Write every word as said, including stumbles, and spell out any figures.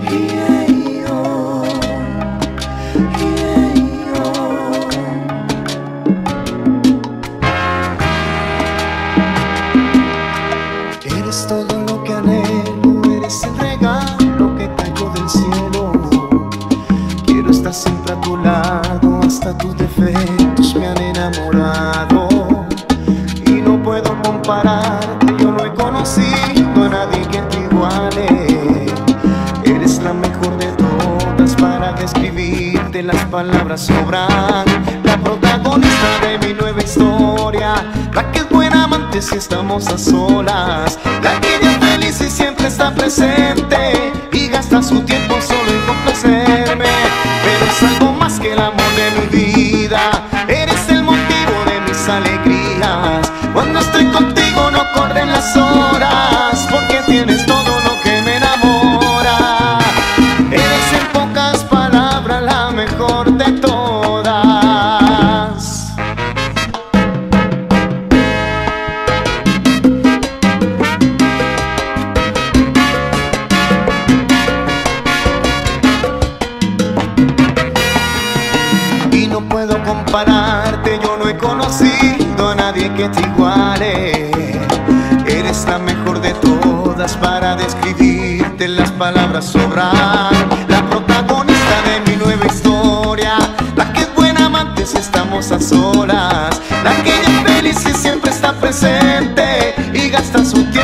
Eres todo lo que anhelo, eres el regalo que cayó del cielo. Quiero estar siempre a tu lado, hasta tus defectos me han enamorado. Y no puedo compararte, yo no he conocido a nadie que te iguale. Eres la mejor de todas, para describirte las palabras sobran. La protagonista de mi nueva historia, la que es buena amante si estamos a solas, la que es feliz y siempre está presente y gasta su tiempo solo en complacerme. Pero es algo más que el amor de mi vida, eres el motivo de mis alegrías. Cuando estoy contigo no corren las horas, porque tienes todo lo que me enamora. Eres en pocas palabras la mejor de todas. Y no puedo compararte, yo no he conocido a nadie que te iguale. Eres la mejor de todas, para describirte las palabras sobran. La protagonista de mi nueva historia, la que es buena amante si estamos a solas, la que es feliz y siempre está presente y gasta su tiempo